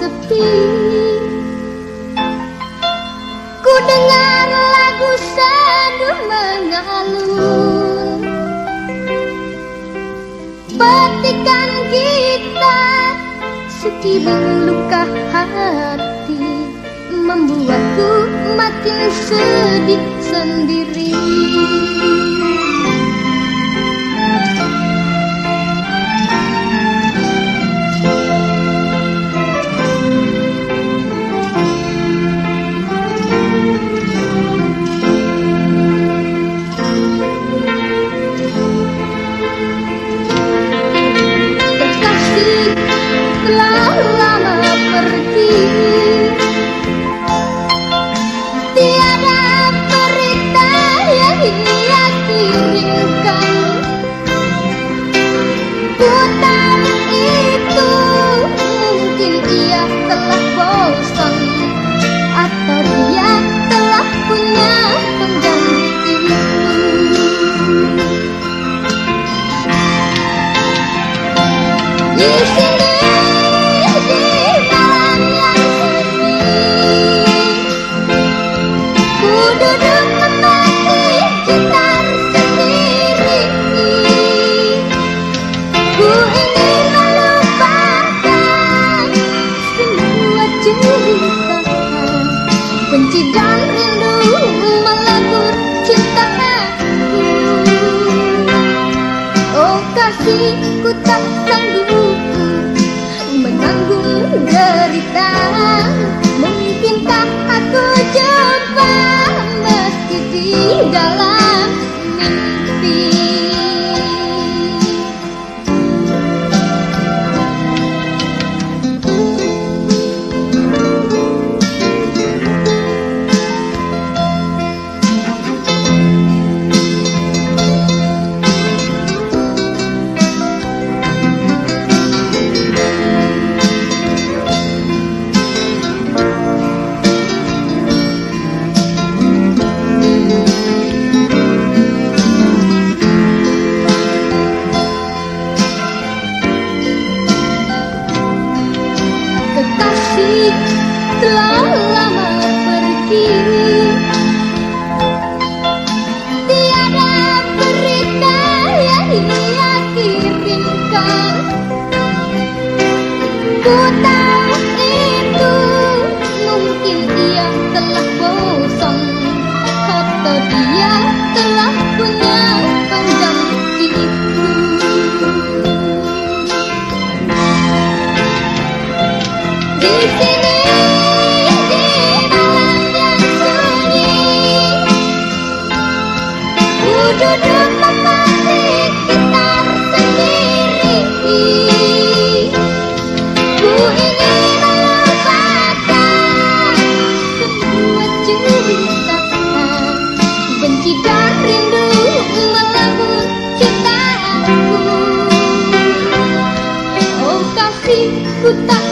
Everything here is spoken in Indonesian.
sepi. Ku dengar lagu sendu mengalun, petikan gitar sekibung luka hati membuatku makin sedih sendiri. Benci dan rindu melebur cintaku. Oh kasihku tak sanggup menanggung derita. Mungkinkah aku coba meski di dalam mimpi. Telah lama pergi, tiada berita yang ia kirimkan. Ku tahu itu mungkin ia telah bosan atau dia telah punya penggantiku. Di sini duduk memetik gitar sendiri. Ku ingin melupakan semua cerita, benci dan rindu melebur cintaku. Oh kasihku tak